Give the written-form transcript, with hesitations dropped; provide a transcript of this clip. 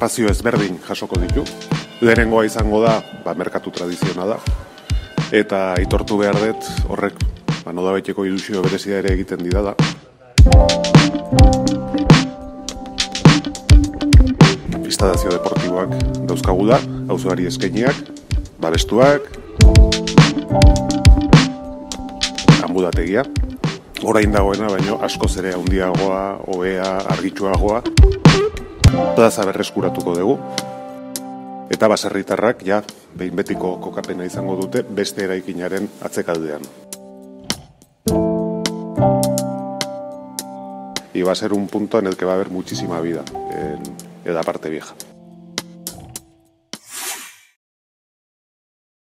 espazio ezberdin jasoko ditu. Lehenengoa izango da, merkatu tradizionala, eta aitortu behar dut horrek nodabaiteko ilusio berezia ere egiten didala. Instalazio deportiboak dauzkagula, auzoari eskainiak, babestuak, anbudategia. Orain dagoena, baino askoz ere handiagoa, hobea, argitsuagoa, plaza berreskuratuko dugu. Eta baserritarrak, behin betiko kokapena izango dute beste eraikinaren atzekaldean. Y va a ser un punto en el que va a haber muchísima vida en la parte vieja.